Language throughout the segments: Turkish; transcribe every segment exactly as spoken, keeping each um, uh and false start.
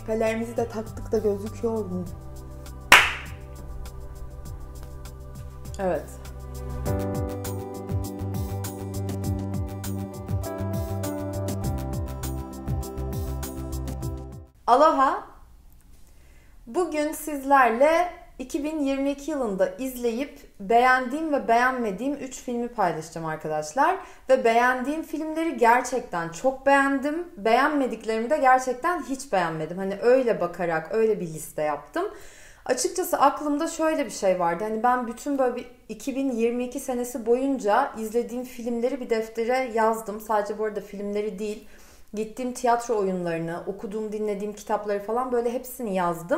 Küpelerimizi de taktık da gözüküyor mu? Evet. Aloha. Bugün sizlerle iki bin yirmi iki yılında izleyip beğendiğim ve beğenmediğim üç filmi paylaşacağım arkadaşlar. Ve beğendiğim filmleri gerçekten çok beğendim. Beğenmediklerimi de gerçekten hiç beğenmedim. Hani öyle bakarak öyle bir liste yaptım. Açıkçası aklımda şöyle bir şey vardı. Hani ben bütün böyle bir iki bin yirmi iki senesi boyunca izlediğim filmleri bir deftere yazdım. Sadece bu arada filmleri değil, gittiğim tiyatro oyunlarını, okuduğum, dinlediğim kitapları falan böyle hepsini yazdım.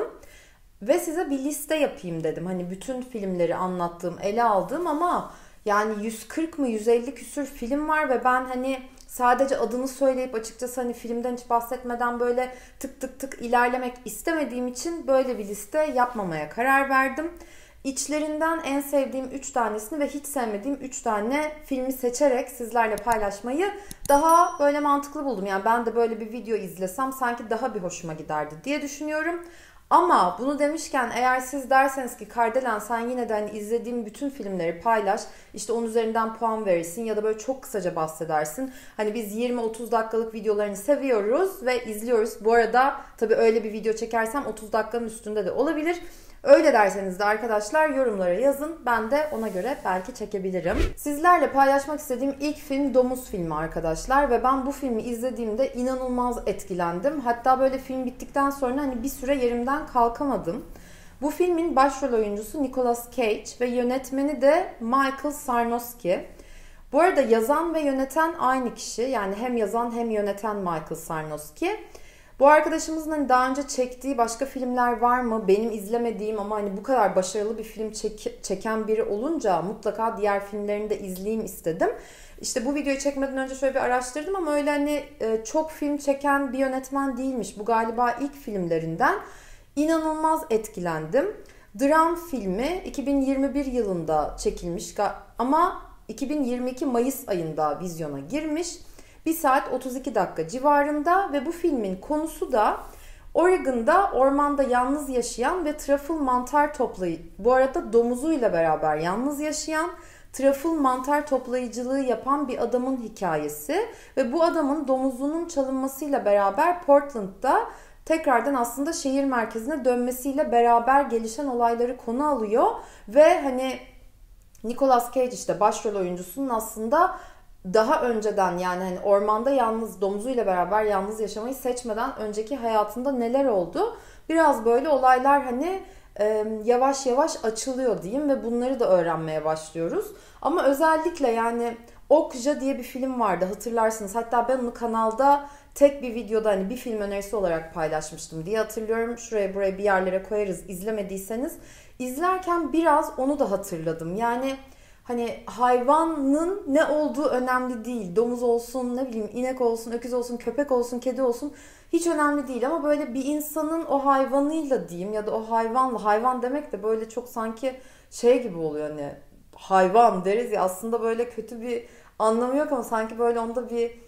Ve size bir liste yapayım dedim. Hani bütün filmleri anlattığım, ele aldığım ama yani yüz kırk mı yüz elli küsür film var ve ben hani sadece adını söyleyip açıkçası hani filmden hiç bahsetmeden böyle tık tık tık ilerlemek istemediğim için böyle bir liste yapmamaya karar verdim. İçlerinden en sevdiğim üç tanesini ve hiç sevmediğim üç tane filmi seçerek sizlerle paylaşmayı daha böyle mantıklı buldum. Yani ben de böyle bir video izlesem sanki daha bir hoşuma giderdi diye düşünüyorum. Ama bunu demişken eğer siz derseniz ki Kardelen sen yine de hani izlediğin bütün filmleri paylaş, işte onun üzerinden puan verirsin ya da böyle çok kısaca bahsedersin. Hani biz yirmi otuz dakikalık videolarını seviyoruz ve izliyoruz. Bu arada tabii öyle bir video çekersem otuz dakikanın üstünde de olabilir. Öyle derseniz de arkadaşlar yorumlara yazın. Ben de ona göre belki çekebilirim. Sizlerle paylaşmak istediğim ilk film Domuz filmi arkadaşlar. Ve ben bu filmi izlediğimde inanılmaz etkilendim. Hatta böyle film bittikten sonra hani bir süre yerimden kalkamadım. Bu filmin başrol oyuncusu Nicolas Cage ve yönetmeni de Michael Sarnoski. Bu arada yazan ve yöneten aynı kişi. Yani hem yazan hem yöneten Michael Sarnoski. Bu arkadaşımızın hani daha önce çektiği başka filmler var mı? Benim izlemediğim ama hani bu kadar başarılı bir film çek- çeken biri olunca mutlaka diğer filmlerini de izleyeyim istedim. İşte bu videoyu çekmeden önce şöyle bir araştırdım ama öyle hani çok film çeken bir yönetmen değilmiş. Bu galiba ilk filmlerinden. İnanılmaz etkilendim. Dram filmi iki bin yirmi bir yılında çekilmiş ama iki bin yirmi iki Mayıs ayında vizyona girmiş. bir saat otuz iki dakika civarında ve bu filmin konusu da Oregon'da ormanda yalnız yaşayan ve truffle mantar toplayıcı, bu arada domuzuyla beraber yalnız yaşayan, truffle mantar toplayıcılığı yapan bir adamın hikayesi ve bu adamın domuzunun çalınmasıyla beraber Portland'da tekrardan aslında şehir merkezine dönmesiyle beraber gelişen olayları konu alıyor ve hani Nicolas Cage işte başrol oyuncusunun aslında daha önceden yani hani ormanda yalnız domuzuyla beraber yalnız yaşamayı seçmeden önceki hayatında neler oldu? Biraz böyle olaylar hani e, yavaş yavaş açılıyor diyeyim ve bunları da öğrenmeye başlıyoruz. Ama özellikle yani Okja diye bir film vardı hatırlarsınız. Hatta ben onu kanalda tek bir videoda hani bir film önerisi olarak paylaşmıştım diye hatırlıyorum. Şuraya buraya bir yerlere koyarız izlemediyseniz. İzlerken biraz onu da hatırladım. Yani hani hayvanın ne olduğu önemli değil. Domuz olsun, ne bileyim inek olsun, öküz olsun, köpek olsun, kedi olsun hiç önemli değil. Ama böyle bir insanın o hayvanıyla diyeyim ya da o hayvanla, hayvan demek de böyle çok sanki şey gibi oluyor hani hayvan deriz ya aslında böyle kötü bir anlamı yok ama sanki böyle onda bir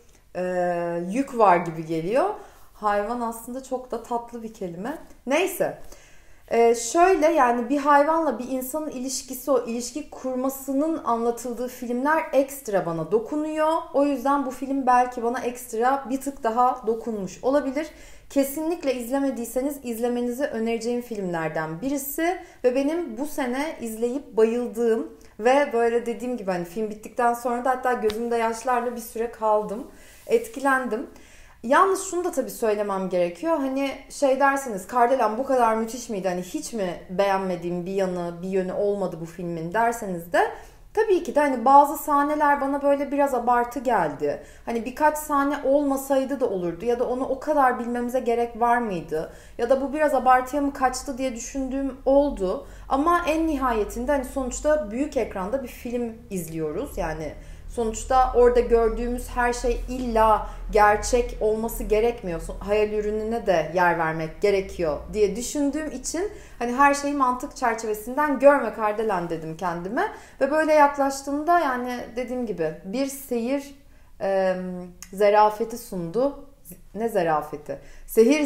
e, yük var gibi geliyor. Hayvan aslında çok da tatlı bir kelime. Neyse. Ee, şöyle yani bir hayvanla bir insanın ilişkisi, o ilişki kurmasının anlatıldığı filmler ekstra bana dokunuyor. O yüzden bu film belki bana ekstra bir tık daha dokunmuş olabilir. Kesinlikle izlemediyseniz izlemenizi önereceğim filmlerden birisi ve benim bu sene izleyip bayıldığım ve böyle dediğim gibi hani film bittikten sonra da hatta gözümde yaşlarla bir süre kaldım, etkilendim. Yalnız şunu da tabii söylemem gerekiyor. Hani şey derseniz Kardelen bu kadar müthiş miydi? Hani hiç mi beğenmediğim bir yanı, bir yönü olmadı bu filmin derseniz de tabii ki de hani bazı sahneler bana böyle biraz abartı geldi. Hani birkaç sahne olmasaydı da olurdu ya da onu o kadar bilmemize gerek var mıydı? Ya da bu biraz abartıya mı kaçtı diye düşündüğüm oldu. Ama en nihayetinde hani sonuçta büyük ekranda bir film izliyoruz. Yani sonuçta orada gördüğümüz her şey illa gerçek olması gerekmiyor. Hayal ürününe de yer vermek gerekiyor diye düşündüğüm için hani her şeyi mantık çerçevesinden görme Kardelen dedim kendime. Ve böyle yaklaştığımda yani dediğim gibi bir seyir e, zerafeti sundu. Ne zerafeti? Seyir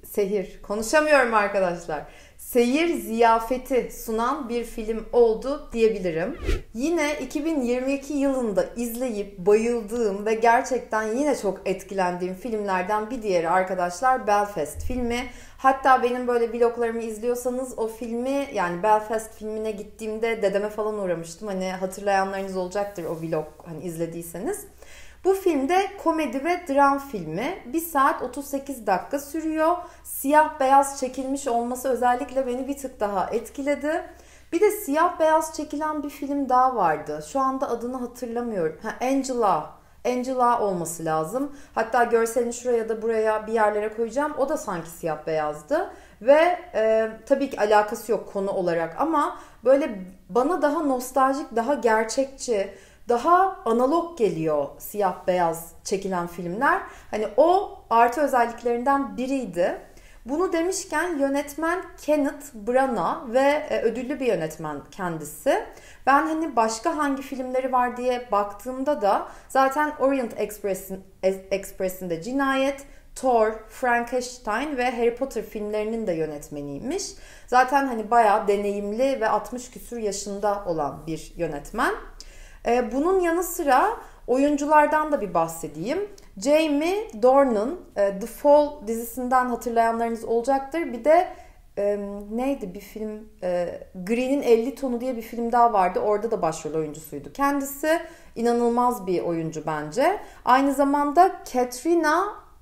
sehir, konuşamıyorum arkadaşlar. Seyir ziyafeti sunan bir film oldu diyebilirim. Yine iki bin yirmi iki yılında izleyip bayıldığım ve gerçekten yine çok etkilendiğim filmlerden bir diğeri arkadaşlar Belfast filmi. Hatta benim böyle vloglarımı izliyorsanız o filmi, yani Belfast filmine gittiğimde dedeme falan uğramıştım. Hani hatırlayanlarınız olacaktır o vlog hani izlediyseniz. Bu filmde komedi ve dram filmi. bir saat otuz sekiz dakika sürüyor. Siyah beyaz çekilmiş olması özellikle beni bir tık daha etkiledi. Bir de siyah beyaz çekilen bir film daha vardı. Şu anda adını hatırlamıyorum. Ha, Angela. Angela olması lazım. Hatta görselini şuraya ya da buraya bir yerlere koyacağım. O da sanki siyah beyazdı. Ve e, tabii ki alakası yok konu olarak ama böyle bana daha nostaljik, daha gerçekçi, daha analog geliyor siyah beyaz çekilen filmler. Hani o artı özelliklerinden biriydi. Bunu demişken yönetmen Kenneth Branagh ve e, ödüllü bir yönetmen kendisi. Ben hani başka hangi filmleri var diye baktığımda da zaten Orient Express'in Express'in Cinayet, Thor, Frankenstein ve Harry Potter filmlerinin de yönetmeniymiş. Zaten hani bayağı deneyimli ve altmış küsur yaşında olan bir yönetmen. Bunun yanı sıra oyunculardan da bir bahsedeyim. Jamie Dornan, The Fall dizisinden hatırlayanlarınız olacaktır. Bir de e, neydi bir film? E, Green'in elli tonu diye bir film daha vardı. Orada da başrol oyuncusuydu. Kendisi inanılmaz bir oyuncu bence. Aynı zamanda Katrina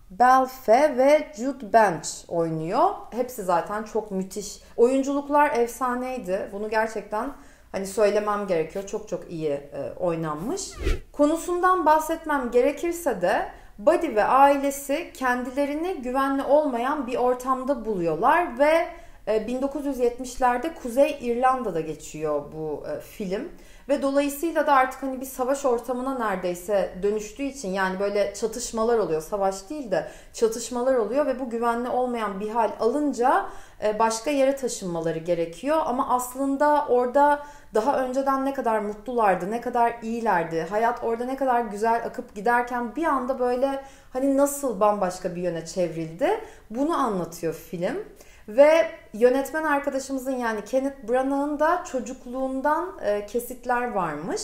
Balfe ve Jude Bench oynuyor. Hepsi zaten çok müthiş. Oyunculuklar efsaneydi. Bunu gerçekten hani söylemem gerekiyor. Çok çok iyi e, oynanmış. Konusundan bahsetmem gerekirse de Buddy ve ailesi kendilerini güvenli olmayan bir ortamda buluyorlar ve e, bin dokuz yüz yetmişlerde Kuzey İrlanda'da geçiyor bu e, film. Ve dolayısıyla da artık hani bir savaş ortamına neredeyse dönüştüğü için, yani böyle çatışmalar oluyor. Savaş değil de çatışmalar oluyor ve bu güvenli olmayan bir hal alınca başka yere taşınmaları gerekiyor. Ama aslında orada daha önceden ne kadar mutlulardı, ne kadar iyilerdi, hayat orada ne kadar güzel akıp giderken bir anda böyle hani nasıl bambaşka bir yöne çevrildi, bunu anlatıyor film. Ve yönetmen arkadaşımızın, yani Kenneth Branagh'ın da çocukluğundan e, kesitler varmış.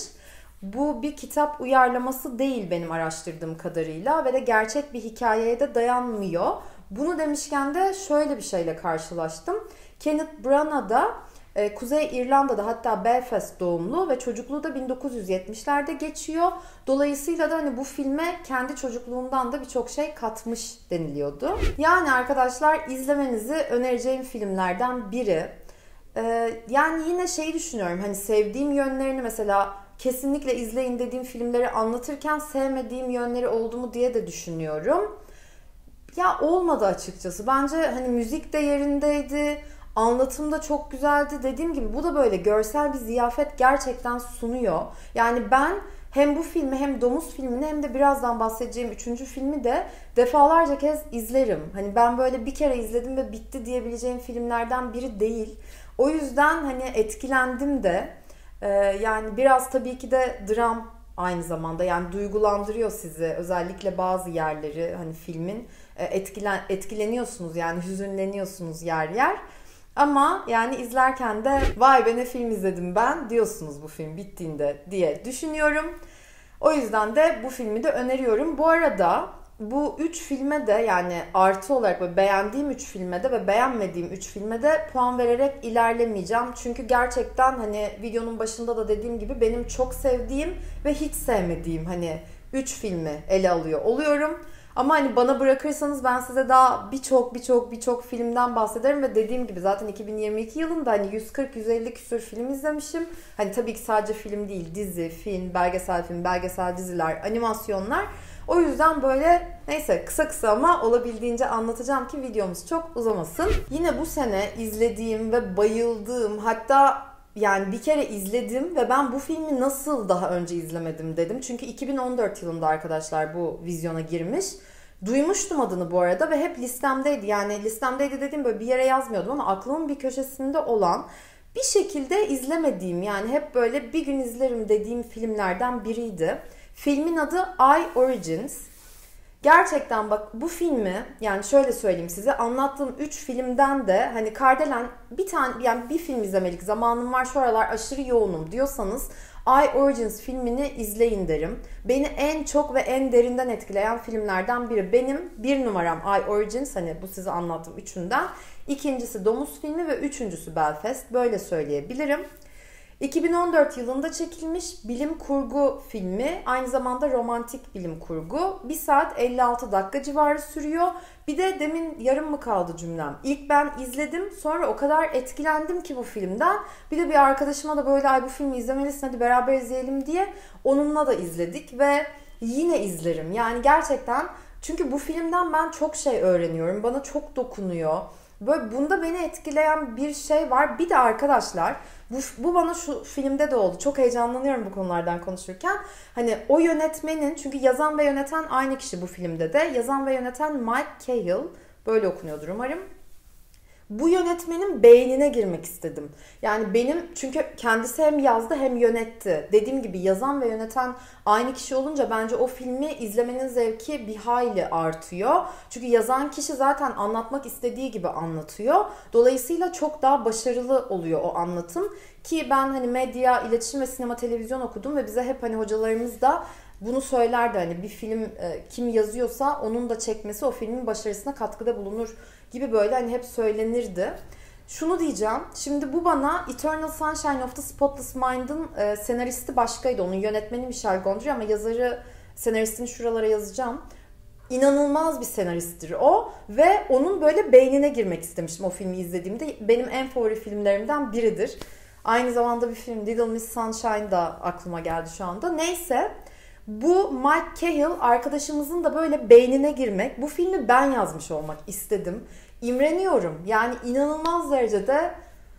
Bu bir kitap uyarlaması değil benim araştırdığım kadarıyla ve de gerçek bir hikayeye de dayanmıyor. Bunu demişken de şöyle bir şeyle karşılaştım. Kenneth Branagh da e, Kuzey İrlanda'da, hatta Belfast doğumlu ve çocukluğu da bin dokuz yüz yetmişlerde geçiyor. Dolayısıyla da hani bu filme kendi çocukluğundan da birçok şey katmış deniliyordu. Yani arkadaşlar, izlemenizi önereceğim filmlerden biri. Ee, yani yine şeyi düşünüyorum, hani sevdiğim yönlerini, mesela kesinlikle izleyin dediğim filmleri anlatırken sevmediğim yönleri oldu mu diye de düşünüyorum. Ya olmadı açıkçası. Bence hani müzik de yerindeydi. Anlatım da çok güzeldi. Dediğim gibi bu da böyle görsel bir ziyafet gerçekten sunuyor. Yani ben hem bu filmi hem Domuz filmini hem de birazdan bahsedeceğim üçüncü filmi de defalarca kez izlerim. Hani ben böyle bir kere izledim ve bitti diyebileceğim filmlerden biri değil. O yüzden hani etkilendim de. Ee, yani biraz tabii ki de dram aynı zamanda, yani duygulandırıyor sizi. Özellikle bazı yerleri hani filmin etkilen, etkileniyorsunuz, yani hüzünleniyorsunuz yer yer. Ama yani izlerken de vay be ne film izledim ben diyorsunuz bu film bittiğinde diye düşünüyorum. O yüzden de bu filmi de öneriyorum. Bu arada bu üç filme de, yani artı olarak böyle beğendiğim üç filme de ve beğenmediğim üç filme de puan vererek ilerlemeyeceğim. Çünkü gerçekten hani videonun başında da dediğim gibi benim çok sevdiğim ve hiç sevmediğim hani üç filmi ele alıyor oluyorum. Ama hani bana bırakırsanız ben size daha birçok birçok birçok filmden bahsederim ve dediğim gibi zaten iki bin yirmi iki yılında hani yüz kırk yüz elli küsur film izlemişim. Hani tabii ki sadece film değil, dizi, film, belgesel film, belgesel diziler, animasyonlar. O yüzden böyle neyse kısa kısa ama olabildiğince anlatacağım ki videomuz çok uzamasın. Yine bu sene izlediğim ve bayıldığım, hatta yani bir kere izledim ve ben bu filmi nasıl daha önce izlemedim dedim. Çünkü iki bin on dört yılında arkadaşlar bu vizyona girmiş. Duymuştum adını bu arada ve hep listemdeydi. Yani listemdeydi dediğim böyle bir yere yazmıyordum ama aklımın bir köşesinde olan, bir şekilde izlemediğim, yani hep böyle bir gün izlerim dediğim filmlerden biriydi. Filmin adı I, Origins. Gerçekten bak bu filmi, yani şöyle söyleyeyim size, anlattığım üç filmden de hani Kardelen bir tane, yani bir film izlemelik zamanım var, şu aralar aşırı yoğunum diyorsanız I, Origins filmini izleyin derim. Beni en çok ve en derinden etkileyen filmlerden biri. Benim bir numaram I, Origins, hani bu size anlattığım üçünden. İkincisi Domuz filmi ve üçüncüsü Belfast, böyle söyleyebilirim. iki bin on dört yılında çekilmiş bilim kurgu filmi, aynı zamanda romantik bilim kurgu. bir saat elli altı dakika civarı sürüyor. Bir de demin yarım mı kaldı cümlem? İlk ben izledim, sonra o kadar etkilendim ki bu filmden. Bir de bir arkadaşıma da böyle ay bu filmi izlemelisin hadi beraber izleyelim diye onunla da izledik ve yine izlerim. Yani gerçekten, çünkü bu filmden ben çok şey öğreniyorum. Bana çok dokunuyor. Böyle bunda beni etkileyen bir şey var. Bir de arkadaşlar bu, bu bana şu filmde de oldu. Çok heyecanlanıyorum bu konulardan konuşurken. Hani o yönetmenin, çünkü yazan ve yöneten aynı kişi bu filmde de. Yazan ve yöneten Mike Cahill. Böyle okunuyordur umarım. Bu yönetmenin beynine girmek istedim. Yani benim, çünkü kendisi hem yazdı hem yönetti. Dediğim gibi yazan ve yöneten aynı kişi olunca bence o filmi izlemenin zevki bir hayli artıyor. Çünkü yazan kişi zaten anlatmak istediği gibi anlatıyor. Dolayısıyla çok daha başarılı oluyor o anlatım. Ki ben hani medya, iletişim ve sinema, televizyon okudum ve bize hep hani hocalarımız da bunu söylerdi, hani bir film e, kim yazıyorsa onun da çekmesi o filmin başarısına katkıda bulunur gibi, böyle hani hep söylenirdi. Şunu diyeceğim, şimdi bu bana Eternal Sunshine of the Spotless Mind'ın e, senaristi başkaydı, onun yönetmeni Michel Gondry ama yazarı, senaristini şuralara yazacağım. İnanılmaz bir senaristtir o ve onun böyle beynine girmek istemiştim o filmi izlediğimde. Benim en favori filmlerimden biridir. Aynı zamanda bir film Little Miss Sunshine da aklıma geldi şu anda. Neyse. Bu Mike Cahill arkadaşımızın da böyle beynine girmek, bu filmi ben yazmış olmak istedim. İmreniyorum. Yani inanılmaz derecede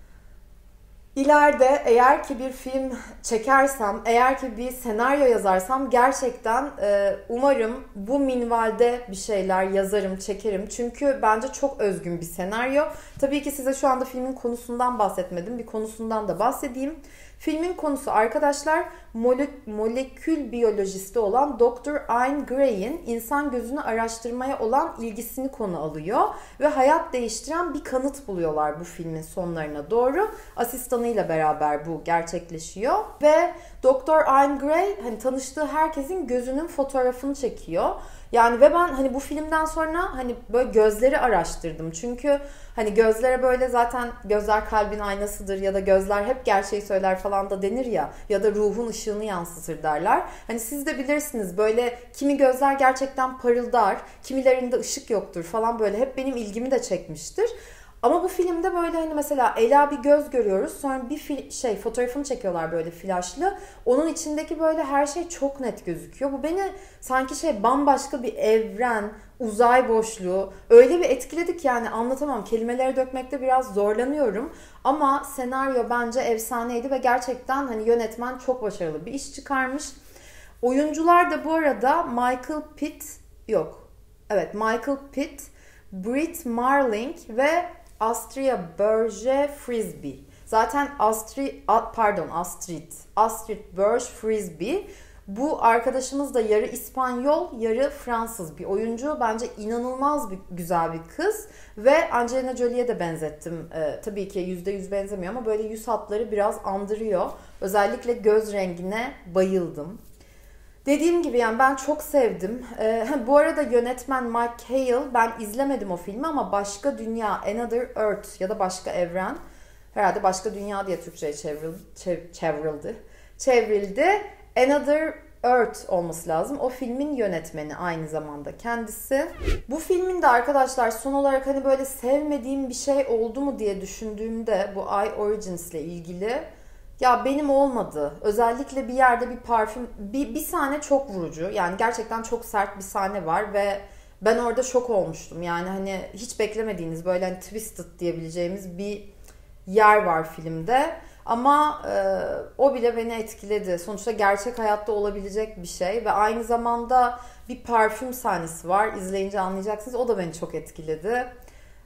ileride eğer ki bir film çekersem, eğer ki bir senaryo yazarsam gerçekten e, umarım bu minvalde bir şeyler yazarım, çekerim. Çünkü bence çok özgün bir senaryo. Tabii ki size şu anda filmin konusundan bahsetmedim. Bir konusundan da bahsedeyim. Filmin konusu arkadaşlar molek- molekül biyolojisti olan doktor Ayn Gray'in insan gözünü araştırmaya olan ilgisini konu alıyor ve hayat değiştiren bir kanıt buluyorlar bu filmin sonlarına doğru. Asistanıyla beraber bu gerçekleşiyor ve doktor Ayn Gray hani tanıştığı herkesin gözünün fotoğrafını çekiyor. Yani ve ben hani bu filmden sonra hani böyle gözleri araştırdım. Çünkü hani gözlere böyle zaten gözler kalbin aynasıdır ya da gözler hep gerçeği söyler falan da denir ya, ya da ruhun ışığını yansıtır derler. Hani siz de bilirsiniz, böyle kimi gözler gerçekten parıldar, kimilerinde ışık yoktur falan, böyle hep benim ilgimi de çekmiştir. Ama bu filmde böyle hani mesela Ela bir göz görüyoruz. Sonra bir fil, şey fotoğrafını çekiyorlar böyle flaşlı. Onun içindeki böyle her şey çok net gözüküyor. Bu beni sanki şey bambaşka bir evren, uzay boşluğu öyle bir etkiledi ki yani anlatamam. Kelimelere dökmekte biraz zorlanıyorum. Ama senaryo bence efsaneydi ve gerçekten hani yönetmen çok başarılı bir iş çıkarmış. Oyuncular da bu arada Michael Pitt yok. Evet, Michael Pitt, Brit Marling ve Astrid Berge-Frisbee. Zaten Astrid, pardon Astrid, Astrid Berge-Frisbee. Bu arkadaşımız da yarı İspanyol, yarı Fransız bir oyuncu. Bence inanılmaz bir güzel bir kız. Ve Angelina Jolie'ye de benzettim. Ee, tabii ki yüzde yüz benzemiyor ama böyle yüz hatları biraz andırıyor. Özellikle göz rengine bayıldım. Dediğim gibi yani ben çok sevdim. Ee, bu arada yönetmen Mike Cahill, ben izlemedim o filmi ama Başka Dünya, Another Earth ya da Başka Evren, herhalde Başka Dünya diye Türkçe'ye çevrildi. Çev- çevrildi. Çevrildi. Another Earth olması lazım. O filmin yönetmeni aynı zamanda kendisi. Bu filmin de arkadaşlar son olarak hani böyle sevmediğim bir şey oldu mu diye düşündüğümde bu I, Origins ile ilgili, ya benim olmadı. Özellikle bir yerde bir parfüm, bir, bir sahne çok vurucu. Yani gerçekten çok sert bir sahne var ve ben orada şok olmuştum. Yani hani hiç beklemediğiniz böyle hani twisted diyebileceğimiz bir yer var filmde. Ama e, o bile beni etkiledi. Sonuçta gerçek hayatta olabilecek bir şey ve aynı zamanda bir parfüm sahnesi var. İzleyince anlayacaksınız. O da beni çok etkiledi.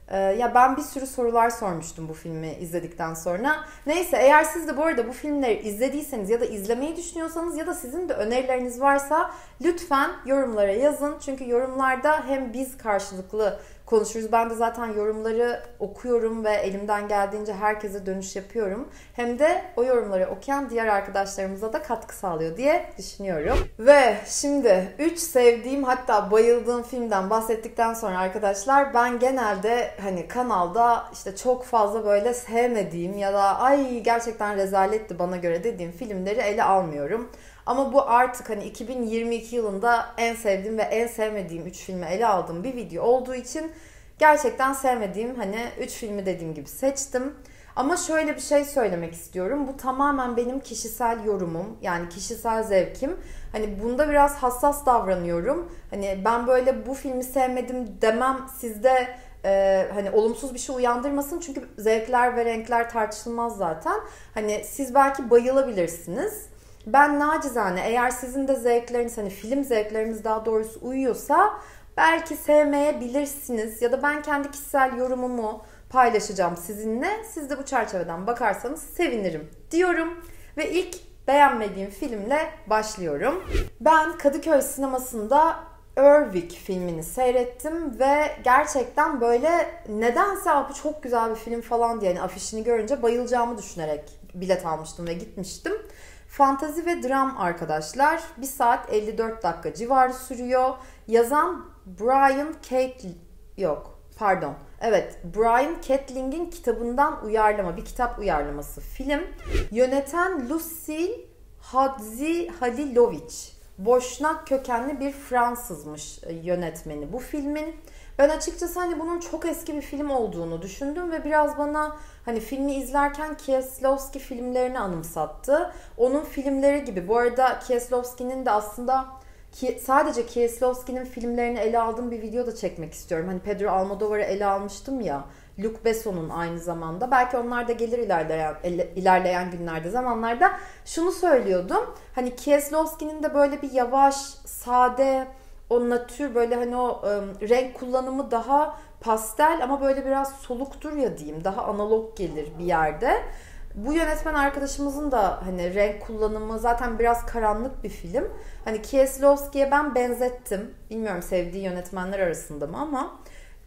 Ee, ya ben bir sürü sorular sormuştum bu filmi izledikten sonra. Neyse, eğer siz de bu arada bu filmleri izlediyseniz ya da izlemeyi düşünüyorsanız ya da sizin de önerileriniz varsa lütfen yorumlara yazın. Çünkü yorumlarda hem biz karşılıklı konuşuruz. Ben de zaten yorumları okuyorum ve elimden geldiğince herkese dönüş yapıyorum. Hem de o yorumları okuyan diğer arkadaşlarımıza da katkı sağlıyor diye düşünüyorum. Ve şimdi üç sevdiğim, hatta bayıldığım filmden bahsettikten sonra arkadaşlar, ben genelde hani kanalda işte çok fazla böyle sevmediğim ya da ay gerçekten rezaletti bana göre dediğim filmleri ele almıyorum. Ama bu artık hani iki bin yirmi iki yılında en sevdiğim ve en sevmediğim üç filmi ele aldığım bir video olduğu için gerçekten sevmediğim hani üç filmi dediğim gibi seçtim. Ama şöyle bir şey söylemek istiyorum. Bu tamamen benim kişisel yorumum. Yani kişisel zevkim. Hani bunda biraz hassas davranıyorum. Hani ben böyle bu filmi sevmedim demem sizde e, hani olumsuz bir şey uyandırmasın. Çünkü zevkler ve renkler tartışılmaz zaten. Hani siz belki bayılabilirsiniz. Ben nacizane eğer sizin de zevkleriniz, hani film zevkleriniz daha doğrusu uyuyorsa belki sevmeyebilirsiniz. Ya da ben kendi kişisel yorumumu paylaşacağım sizinle. Siz de bu çerçeveden bakarsanız sevinirim diyorum. Ve ilk beğenmediğim filmle başlıyorum. Ben Kadıköy sinemasında Ervik filmini seyrettim ve gerçekten böyle nedense bu çok güzel bir film falan diye yani afişini görünce bayılacağımı düşünerek bilet almıştım ve gitmiştim. Fantazi ve dram arkadaşlar. bir saat elli dört dakika civarı sürüyor. Yazan Brian Kate... Yok, pardon. Evet, Brian Catling'in kitabından uyarlama, bir kitap uyarlaması film. Yöneten Lucille Hadzihalilovic. Boşnak kökenli bir Fransızmış yönetmeni bu filmin. Ben açıkçası hani bunun çok eski bir film olduğunu düşündüm ve biraz bana hani filmi izlerken Kieslowski filmlerini anımsattı. Onun filmleri gibi. Bu arada Kieslowski'nin de aslında ki, sadece Kieslowski'nin filmlerini ele aldığım bir video da çekmek istiyorum. Hani Pedro Almodovar'ı ele almıştım ya. Luc Besson'un aynı zamanda. Belki onlar da gelir ilerleyen, ilerleyen günlerde, zamanlarda. Şunu söylüyordum. Hani Kieslowski'nin de böyle bir yavaş, sade, o natür böyle hani o ım, renk kullanımı daha pastel ama böyle biraz soluktur ya diyeyim. Daha analog gelir bir yerde. Bu yönetmen arkadaşımızın da hani renk kullanımı zaten biraz karanlık bir film. Hani Kieslowski'ye ben benzettim. Bilmiyorum sevdiği yönetmenler arasında mı ama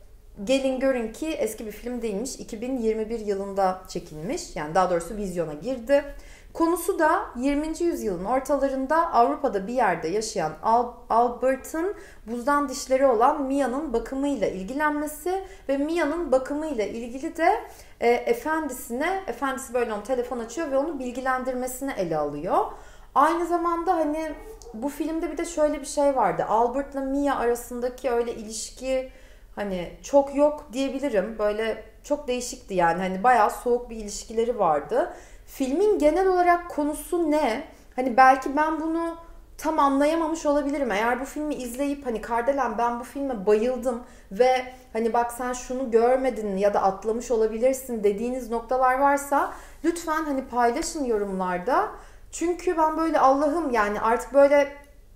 gelin görün ki eski bir film değilmiş. iki bin yirmi bir yılında çekilmiş. Yani daha doğrusu vizyona girdi. Konusu da yirminci yüzyılın ortalarında Avrupa'da bir yerde yaşayan Al- Albert'ın buzdan dişleri olan Mia'nın bakımıyla ilgilenmesi ve Mia'nın bakımıyla ilgili de e, efendisine, efendisi böyle onu telefon açıyor ve onu bilgilendirmesini ele alıyor. Aynı zamanda hani bu filmde bir de şöyle bir şey vardı. Albert'la Mia arasındaki öyle ilişki hani çok yok diyebilirim. Böyle çok değişikti yani. Hani bayağı soğuk bir ilişkileri vardı. Filmin genel olarak konusu ne? Hani belki ben bunu tam anlayamamış olabilirim. Eğer bu filmi izleyip hani Kardelen ben bu filme bayıldım ve hani bak sen şunu görmedin ya da atlamış olabilirsin dediğiniz noktalar varsa lütfen hani paylaşın yorumlarda. Çünkü ben böyle Allah'ım yani artık böyle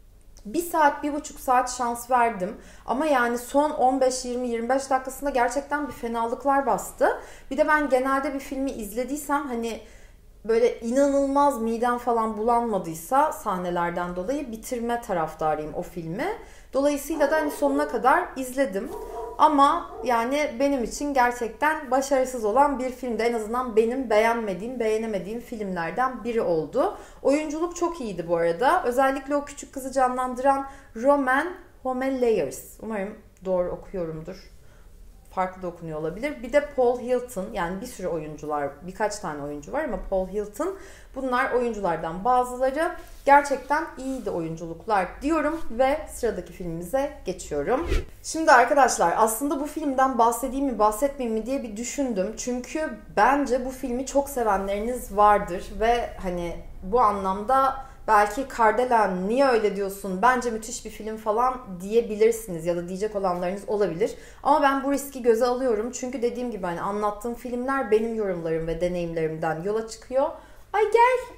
bir saat, bir buçuk saat şans verdim. Ama yani son on beş, yirmi, yirmi beş dakikasında gerçekten bir fenalıklar bastı. Bir de ben genelde bir filmi izlediysem hani böyle inanılmaz midem falan bulanmadıysa sahnelerden dolayı bitirme taraftarıyım o filmi. Dolayısıyla da hani sonuna kadar izledim. Ama yani benim için gerçekten başarısız olan bir filmde, en azından benim beğenmediğim, beğenemediğim filmlerden biri oldu. Oyunculuk çok iyiydi bu arada. Özellikle o küçük kızı canlandıran Roman Homelaers. Umarım doğru okuyorumdur. Farklı da okunuyor olabilir. Bir de Paul Hilton, yani bir sürü oyuncular, birkaç tane oyuncu var ama Paul Hilton, bunlar oyunculardan bazıları. Gerçekten iyiydi oyunculuklar diyorum ve sıradaki filmimize geçiyorum. Şimdi arkadaşlar aslında bu filmden bahsedeyim mi bahsetmeyeyim mi diye bir düşündüm. Çünkü bence bu filmi çok sevenleriniz vardır ve hani bu anlamda belki Kardelen niye öyle diyorsun, bence müthiş bir film falan diyebilirsiniz ya da diyecek olanlarınız olabilir. Ama ben bu riski göze alıyorum çünkü dediğim gibi hani anlattığım filmler benim yorumlarım ve deneyimlerimden yola çıkıyor. Ay gel,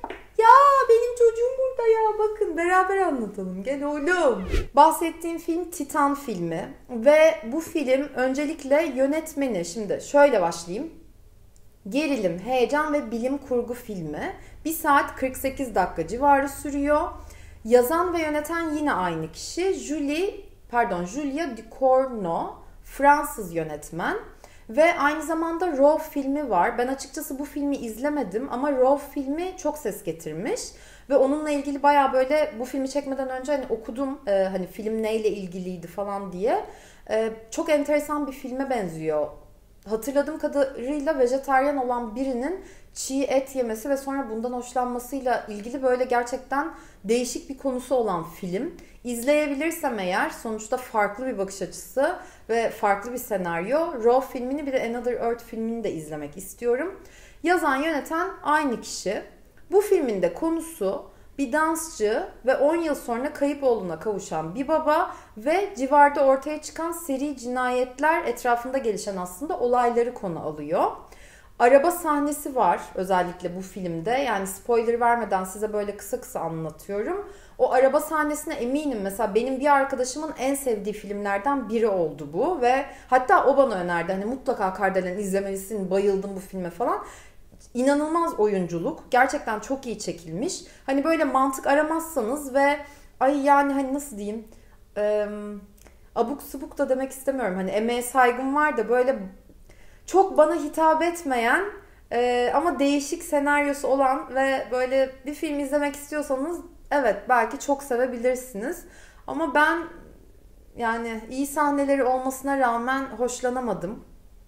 Ya benim çocuğum burada ya. Bakın beraber anlatalım. Gel oğlum. Bahsettiğim film Titan filmi. Ve bu film öncelikle yönetmeni. Şimdi şöyle başlayayım. Gerilim, heyecan ve bilim kurgu filmi. bir saat kırk sekiz dakika civarı sürüyor. Yazan ve yöneten yine aynı kişi. Julie, pardon, Julia Ducournau, Fransız yönetmen. Ve aynı zamanda Row filmi var. Ben açıkçası bu filmi izlemedim ama Row filmi çok ses getirmiş. Ve onunla ilgili bayağı böyle bu filmi çekmeden önce hani okudum e, hani film neyle ilgiliydi falan diye. E, çok enteresan bir filme benziyor. Hatırladığım kadarıyla vejetaryen olan birinin çiğ et yemesi ve sonra bundan hoşlanmasıyla ilgili böyle gerçekten değişik bir konusu olan film. İzleyebilirsem eğer, sonuçta farklı bir bakış açısı ve farklı bir senaryo. Row filmini bir de Another Earth filmini de izlemek istiyorum. Yazan, yöneten aynı kişi. Bu filmin de konusu bir dansçı ve on yıl sonra kayıp oğluna kavuşan bir baba ve civarda ortaya çıkan seri cinayetler etrafında gelişen aslında olayları konu alıyor. Araba sahnesi var özellikle bu filmde. Yani spoiler vermeden size böyle kısa kısa anlatıyorum. O araba sahnesine eminim mesela benim bir arkadaşımın en sevdiği filmlerden biri oldu bu. Ve hatta o bana önerdi. Hani mutlaka Kardelen izlemelisin, bayıldım bu filme falan. İnanılmaz oyunculuk. Gerçekten çok iyi çekilmiş. Hani böyle mantık aramazsanız ve ay yani hani nasıl diyeyim e, abuk subuk da demek istemiyorum. Hani emeğe saygım var da böyle çok bana hitap etmeyen e, ama değişik senaryosu olan ve böyle bir film izlemek istiyorsanız evet belki çok sevebilirsiniz. Ama ben yani iyi sahneleri olmasına rağmen hoşlanamadım.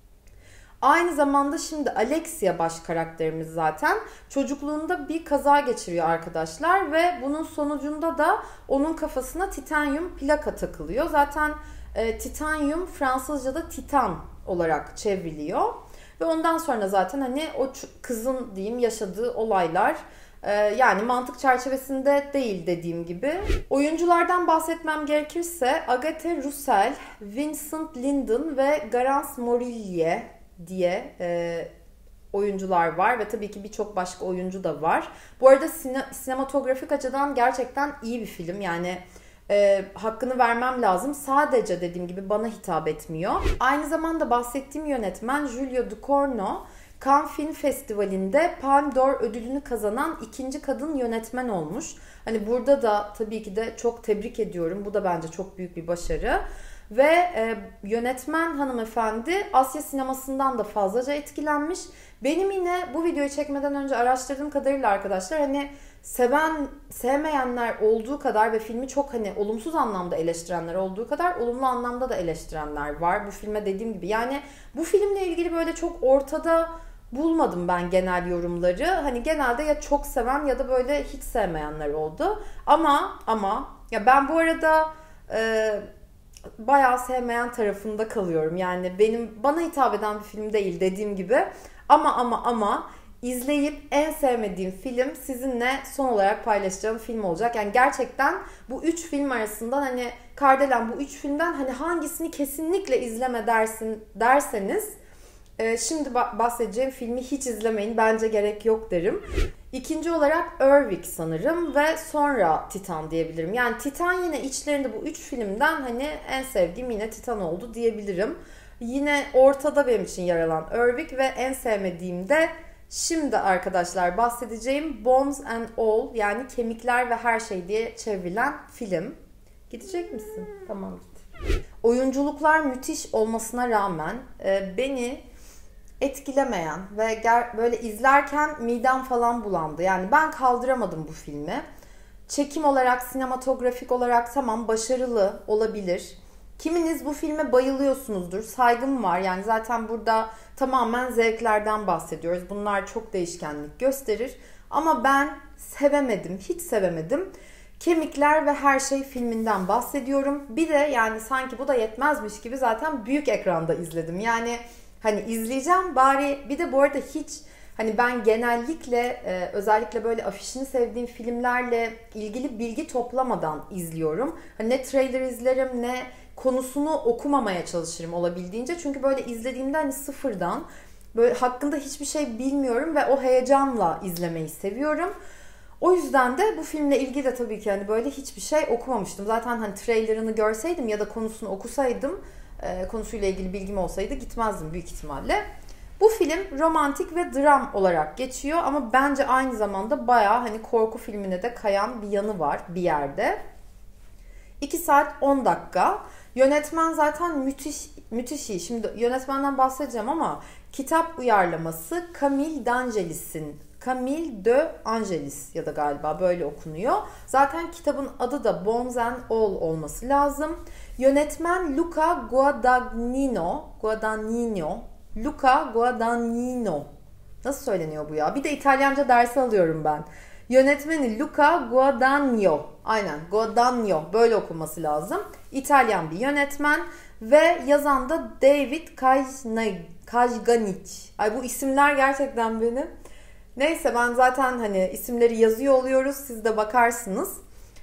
Aynı zamanda şimdi Alexia baş karakterimiz zaten çocukluğunda bir kaza geçiriyor arkadaşlar ve bunun sonucunda da onun kafasına titanyum plaka takılıyor. Zaten e, titanyum Fransızca'da titan olarak çevriliyor ve ondan sonra zaten hani o kızın diyeyim yaşadığı olaylar e, yani mantık çerçevesinde değil dediğim gibi. Oyunculardan bahsetmem gerekirse Agathe Roussel, Vincent Lindon ve Garance Morillier diye e, oyuncular var ve tabii ki birçok başka oyuncu da var. Bu arada sine, sinematografik açıdan gerçekten iyi bir film. Yani e, hakkını vermem lazım. Sadece dediğim gibi bana hitap etmiyor. Aynı zamanda bahsettiğim yönetmen Julia Ducournau, Cannes Film Festivali'nde Palme d'Or ödülünü kazanan ikinci kadın yönetmen olmuş. Hani burada da tabii ki de çok tebrik ediyorum. Bu da bence çok büyük bir başarı. Ve e, yönetmen hanımefendi Asya sinemasından da fazlaca etkilenmiş. Benim yine bu videoyu çekmeden önce araştırdığım kadarıyla arkadaşlar hani seven, sevmeyenler olduğu kadar ve filmi çok hani olumsuz anlamda eleştirenler olduğu kadar olumlu anlamda da eleştirenler var bu filme dediğim gibi. Yani bu filmle ilgili böyle çok ortada bulmadım ben genel yorumları. Hani genelde ya çok seven ya da böyle hiç sevmeyenler oldu. Ama ama ya ben bu arada e, bayağı sevmeyen tarafında kalıyorum. Yani benim bana hitap eden bir film değil dediğim gibi. Ama ama ama izleyip en sevmediğim film sizinle son olarak paylaşacağım film olacak. Yani gerçekten bu üç film arasından hani Kardelen bu üç filmden hani hangisini kesinlikle izleme dersin derseniz şimdi bahsedeceğim filmi hiç izlemeyin. Bence gerek yok derim. İkinci olarak Erwick sanırım ve sonra Titan diyebilirim. Yani Titan yine içlerinde bu üç filmden hani en sevdiğim yine Titan oldu diyebilirim. Yine ortada benim için yer alan Erwick ve en sevmediğim de şimdi arkadaşlar bahsedeceğim Bones and All yani Kemikler ve Her Şey diye çevrilen film. Gidecek misin? Tamam git. Oyunculuklar müthiş olmasına rağmen e, beni etkilemeyen ve ger- böyle izlerken midem falan bulandı. Yani ben kaldıramadım bu filmi. Çekim olarak, sinematografik olarak tamam başarılı olabilir. Kiminiz bu filme bayılıyorsunuzdur. Saygım var. Yani zaten burada tamamen zevklerden bahsediyoruz. Bunlar çok değişkenlik gösterir. Ama ben sevemedim. Hiç sevemedim. Kemikler ve Her Şey filminden bahsediyorum. Bir de yani sanki bu da yetmezmiş gibi zaten büyük ekranda izledim. Yani hani izleyeceğim bari bir de bu arada hiç hani ben genellikle e, özellikle böyle afişini sevdiğim filmlerle ilgili bilgi toplamadan izliyorum. Hani ne trailer izlerim ne konusunu okumamaya çalışırım olabildiğince. Çünkü böyle izlediğimde hani sıfırdan böyle hakkında hiçbir şey bilmiyorum ve o heyecanla izlemeyi seviyorum. O yüzden de bu filmle ilgili de tabii ki hani böyle hiçbir şey okumamıştım. Zaten hani trailerını görseydim ya da konusunu okusaydım, e, konusuyla ilgili bilgim olsaydı gitmezdim büyük ihtimalle. Bu film romantik ve dram olarak geçiyor ama bence aynı zamanda bayağı hani korku filmine de kayan bir yanı var bir yerde. iki saat on dakika. Yönetmen zaten müthiş müthiş iyi. Şimdi yönetmenden bahsedeceğim ama kitap uyarlaması Camille d'Angelis'in. Camille de Angelis ya da galiba böyle okunuyor. Zaten kitabın adı da Bones and All olması lazım. Yönetmen Luca Guadagnino. Guadagnino. Luca Guadagnino. Nasıl söyleniyor bu ya? Bir de İtalyanca dersi alıyorum ben. Yönetmeni Luca Guadagnino. Aynen Guadagnino. Böyle okunması lazım. İtalyan bir yönetmen. Ve yazan da David Kajganic. Ay bu isimler gerçekten benim. Neyse ben zaten hani isimleri yazıyor oluyoruz. Siz de bakarsınız.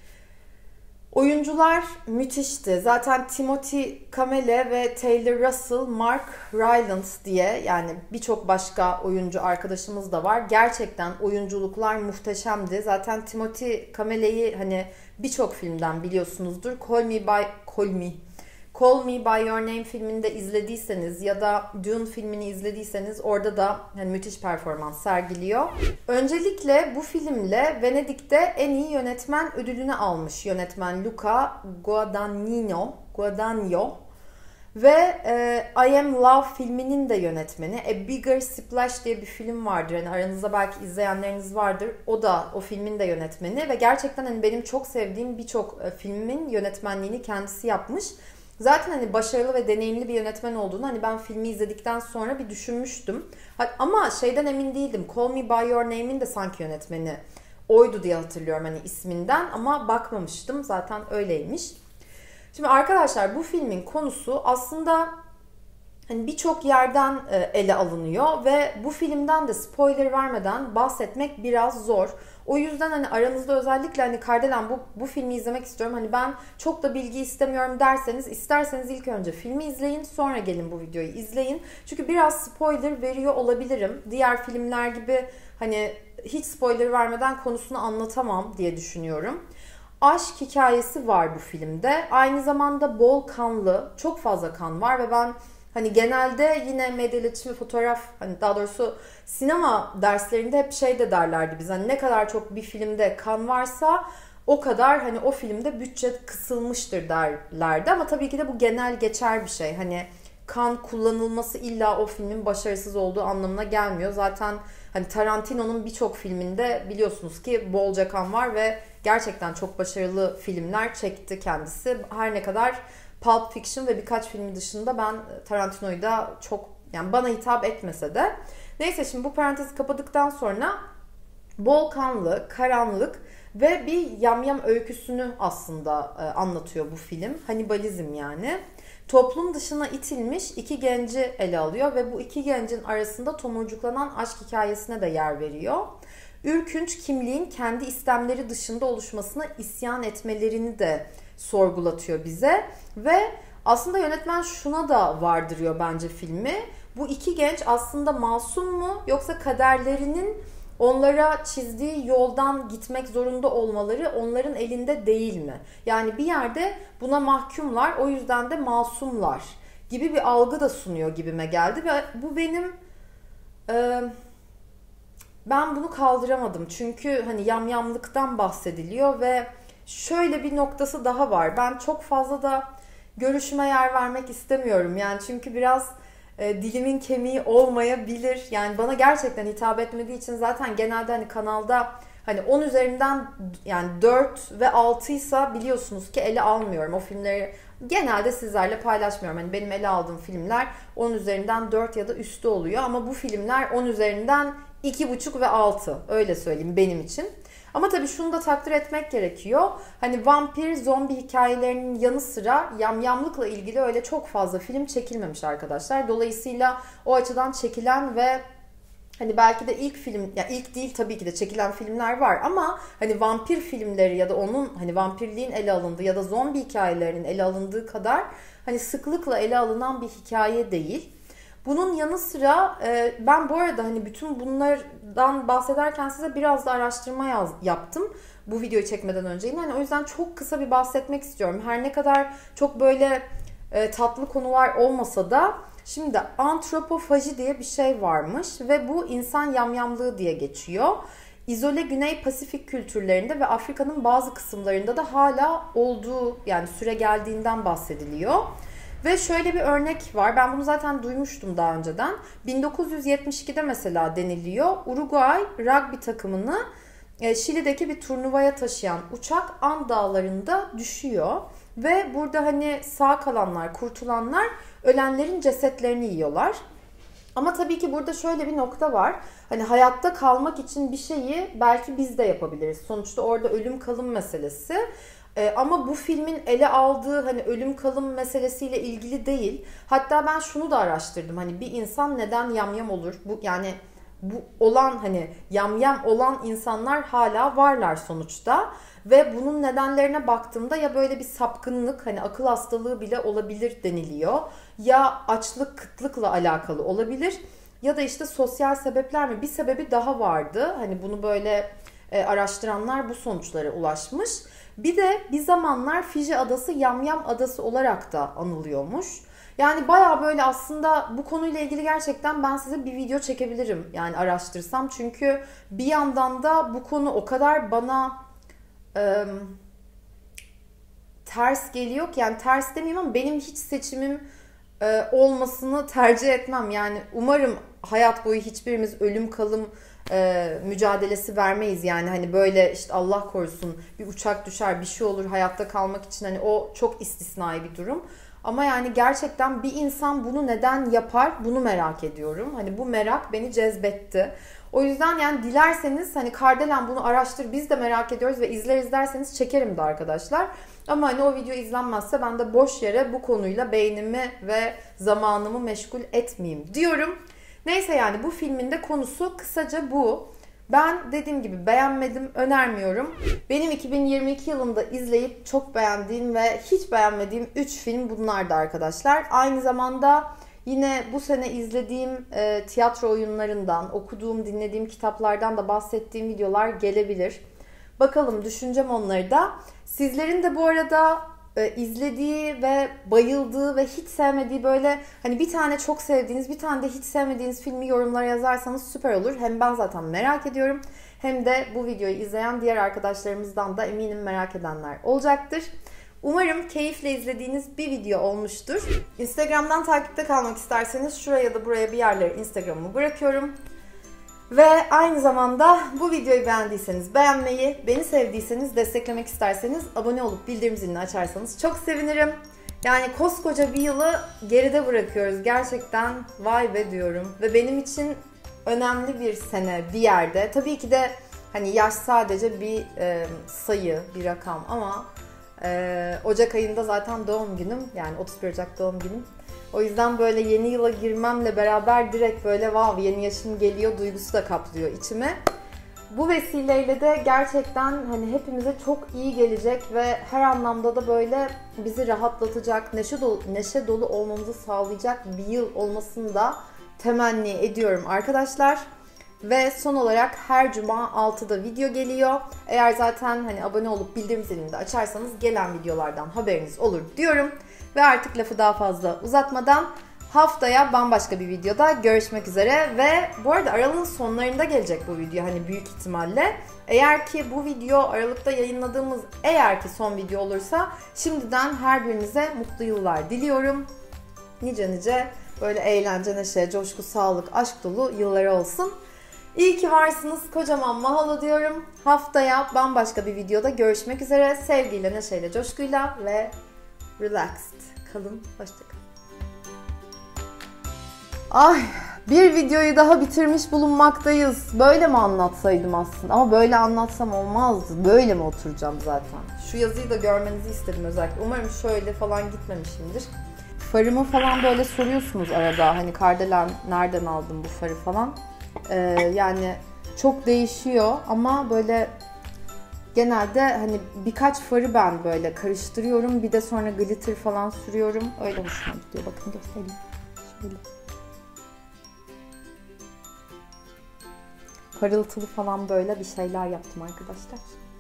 Oyuncular müthişti. Zaten Timothée Chalamet ve Taylor Russell, Mark Rylance diye yani birçok başka oyuncu arkadaşımız da var. Gerçekten oyunculuklar muhteşemdi. Zaten Timothée Chalamet'i hani birçok filmden biliyorsunuzdur. Call Me By Call Me Call Me By Your Name filmini de izlediyseniz ya da Dune filmini izlediyseniz orada da yani müthiş performans sergiliyor. Öncelikle bu filmle Venedik'te en iyi yönetmen ödülünü almış yönetmen Luca Guadagnino. Guadagnino. Ve e, I Am Love filminin de yönetmeni. A Bigger Splash diye bir film vardır. Yani aranızda belki izleyenleriniz vardır. O da o filmin de yönetmeni ve gerçekten hani benim çok sevdiğim birçok e, filmin yönetmenliğini kendisi yapmış. Zaten hani başarılı ve deneyimli bir yönetmen olduğunu hani ben filmi izledikten sonra bir düşünmüştüm. Ama şeyden emin değildim. Call Me By Your Name'in de sanki yönetmeni oydu diye hatırlıyorum hani isminden ama bakmamıştım. Zaten öyleymiş. Şimdi arkadaşlar bu filmin konusu aslında hani birçok yerden ele alınıyor ve bu filmden de spoiler vermeden bahsetmek biraz zor. O yüzden hani aranızda özellikle hani Kardelen bu, bu filmi izlemek istiyorum. Hani ben çok da bilgi istemiyorum derseniz isterseniz ilk önce filmi izleyin sonra gelin bu videoyu izleyin. Çünkü biraz spoiler veriyor olabilirim. Diğer filmler gibi hani hiç spoiler vermeden konusunu anlatamam diye düşünüyorum. Aşk hikayesi var bu filmde. Aynı zamanda bol kanlı, çok fazla kan var ve ben hani genelde yine medya iletişimi fotoğraf hani daha doğrusu sinema derslerinde hep şey de derlerdi biz. Hani ne kadar çok bir filmde kan varsa o kadar hani o filmde bütçe kısılmıştır derlerdi. Ama tabii ki de bu genel geçer bir şey. Hani kan kullanılması illa o filmin başarısız olduğu anlamına gelmiyor. Zaten hani Tarantino'nun birçok filminde biliyorsunuz ki bolca kan var ve gerçekten çok başarılı filmler çekti kendisi. Her ne kadar Pulp Fiction ve birkaç filmi dışında ben Tarantino'yu da çok yani bana hitap etmese de. Neyse şimdi bu parantezi kapadıktan sonra bol kanlı, karanlık ve bir yamyam öyküsünü aslında e, anlatıyor bu film. Hannibalizm yani. Toplum dışına itilmiş iki genci ele alıyor ve bu iki gencin arasında tomurcuklanan aşk hikayesine de yer veriyor. Ürkünç kimliğin kendi istemleri dışında oluşmasına isyan etmelerini de sorgulatıyor bize ve aslında yönetmen şuna da vardırıyor bence filmi. Bu iki genç aslında masum mu yoksa kaderlerinin onlara çizdiği yoldan gitmek zorunda olmaları onların elinde değil mi? Yani bir yerde buna mahkumlar o yüzden de masumlar gibi bir algı da sunuyor gibime geldi ve bu benim e, ben bunu kaldıramadım çünkü hani yamyamlıktan bahsediliyor ve şöyle bir noktası daha var. Ben çok fazla da görüşüme yer vermek istemiyorum. Yani çünkü biraz e, dilimin kemiği olmayabilir. Yani bana gerçekten hitap etmediği için zaten genelde hani kanalda hani on üzerinden yani dört ve altı ise biliyorsunuz ki ele almıyorum. O filmleri genelde sizlerle paylaşmıyorum. Hani benim ele aldığım filmler on üzerinden dört ya da üstü oluyor. Ama bu filmler on üzerinden iki buçuk ve altı. Öyle söyleyeyim benim için. Ama tabii şunu da takdir etmek gerekiyor. Hani vampir, zombi hikayelerinin yanı sıra yamyamlıkla ilgili öyle çok fazla film çekilmemiş arkadaşlar. Dolayısıyla o açıdan çekilen ve hani belki de ilk film, ya yani ilk değil tabii ki de çekilen filmler var ama hani vampir filmleri ya da onun hani vampirliğin ele alındığı ya da zombi hikayelerinin ele alındığı kadar hani sıklıkla ele alınan bir hikaye değil. Bunun yanı sıra e, ben bu arada hani bütün bunlardan bahsederken size biraz da araştırma yaz, yaptım. Bu videoyu çekmeden önce yine. Yani o yüzden çok kısa bir bahsetmek istiyorum. Her ne kadar çok böyle e, tatlı konular olmasa da şimdi antropofaji diye bir şey varmış ve bu insan yamyamlığı diye geçiyor. İzole Güney Pasifik kültürlerinde ve Afrika'nın bazı kısımlarında da hala olduğu, yani süre geldiğinden bahsediliyor. Ve şöyle bir örnek var. Ben bunu zaten duymuştum daha önceden. bin dokuz yüz yetmiş ikide mesela deniliyor. Uruguay rugby takımını Şili'deki bir turnuvaya taşıyan uçak And Dağları'nda düşüyor. Ve burada hani sağ kalanlar, kurtulanlar ölenlerin cesetlerini yiyorlar. Ama tabii ki burada şöyle bir nokta var. Hani hayatta kalmak için bir şeyi belki biz de yapabiliriz. Sonuçta orada ölüm kalım meselesi. Ee, ama bu filmin ele aldığı hani ölüm kalım meselesiyle ilgili değil. Hatta ben şunu da araştırdım. Hani bir insan neden yamyam olur? Bu yani bu olan hani yamyam olan insanlar hala varlar sonuçta. Ve bunun nedenlerine baktığımda ya böyle bir sapkınlık, hani akıl hastalığı bile olabilir deniliyor. Ya açlık, kıtlıkla alakalı olabilir. Ya da işte sosyal sebepler mi? Bir sebebi daha vardı. Hani bunu böyle e, araştıranlar bu sonuçlara ulaşmış. Bir de bir zamanlar Fiji adası Yamyam adası olarak da anılıyormuş. Yani baya böyle aslında bu konuyla ilgili gerçekten ben size bir video çekebilirim. Yani araştırsam. Çünkü bir yandan da bu konu o kadar bana e, ters geliyor ki, yani ters demeyeyim ama benim hiç seçimim e, olmasını tercih etmem. Yani umarım hayat boyu hiçbirimiz ölüm kalım e, mücadelesi vermeyiz. Yani hani böyle işte Allah korusun bir uçak düşer, bir şey olur, hayatta kalmak için hani o çok istisnai bir durum. Ama yani gerçekten bir insan bunu neden yapar, bunu merak ediyorum. Hani bu merak beni cezbetti. O yüzden yani dilerseniz hani Kardelen bunu araştır, biz de merak ediyoruz ve izler izlerseniz çekerim de arkadaşlar. Ama hani o video izlenmezse ben de boş yere bu konuyla beynimi ve zamanımı meşgul etmeyeyim diyorum. Neyse, yani bu filmin de konusu kısaca bu. Ben dediğim gibi beğenmedim, önermiyorum. Benim iki bin yirmi iki yılında izleyip çok beğendiğim ve hiç beğenmediğim üç film bunlardı arkadaşlar. Aynı zamanda yine bu sene izlediğim e, tiyatro oyunlarından, okuduğum, dinlediğim kitaplardan da bahsettiğim videolar gelebilir. Bakalım, düşüneceğim onları da. Sizlerin de bu arada e, izlediği ve bayıldığı ve hiç sevmediği, böyle hani bir tane çok sevdiğiniz, bir tane de hiç sevmediğiniz filmi yorumlara yazarsanız süper olur. Hem ben zaten merak ediyorum, hem de bu videoyu izleyen diğer arkadaşlarımızdan da eminim merak edenler olacaktır. Umarım keyifle izlediğiniz bir video olmuştur. Instagram'dan takipte kalmak isterseniz şuraya ya da buraya bir yerlere Instagram'ımı bırakıyorum. Ve aynı zamanda bu videoyu beğendiyseniz beğenmeyi, beni sevdiyseniz, desteklemek isterseniz abone olup bildirim zilini açarsanız çok sevinirim. Yani koskoca bir yılı geride bırakıyoruz. Gerçekten vay be diyorum. Ve benim için önemli bir sene bir yerde. Tabii ki de hani yaş sadece bir e, sayı, bir rakam ama e, Ocak ayında zaten doğum günüm. Yani otuz bir Ocak doğum günüm. O yüzden böyle yeni yıla girmemle beraber direkt böyle wow, yeni yaşım geliyor duygusu da kaplıyor içime. Bu vesileyle de gerçekten hani hepimize çok iyi gelecek ve her anlamda da böyle bizi rahatlatacak, neşe dolu, neşe dolu olmamızı sağlayacak bir yıl olmasını da temenni ediyorum arkadaşlar. Ve son olarak her cuma altıda video geliyor. Eğer zaten hani abone olup bildirim zilini de açarsanız gelen videolardan haberiniz olur diyorum. Ve artık lafı daha fazla uzatmadan haftaya bambaşka bir videoda görüşmek üzere. Ve bu arada Aralık'ın sonlarında gelecek bu video hani büyük ihtimalle. Eğer ki bu video Aralık'ta yayınladığımız eğer ki son video olursa şimdiden her birinize mutlu yıllar diliyorum. Nice nice böyle eğlence, neşe, coşku, sağlık, aşk dolu yılları olsun. İyi ki varsınız. Kocaman mahalo diyorum. Haftaya bambaşka bir videoda görüşmek üzere. Sevgiyle, neşeyle, coşkuyla ve relaxed kalın. Hoşçakalın. Ay, bir videoyu daha bitirmiş bulunmaktayız. Böyle mi anlatsaydım aslında? Ama böyle anlatsam olmazdı. Böyle mi oturacağım zaten? Şu yazıyı da görmenizi istedim özellikle. Umarım şöyle falan gitmemişimdir. Farımı falan böyle soruyorsunuz arada. Hani Kardelen nereden aldın bu farı falan. Ee, yani çok değişiyor ama böyle genelde hani birkaç farı ben böyle karıştırıyorum. Bir de sonra glitter falan sürüyorum. Öyle hoşuma gidiyor. Bakın göstereyim. Şöyle. parıltılı falan böyle bir şeyler yaptım arkadaşlar.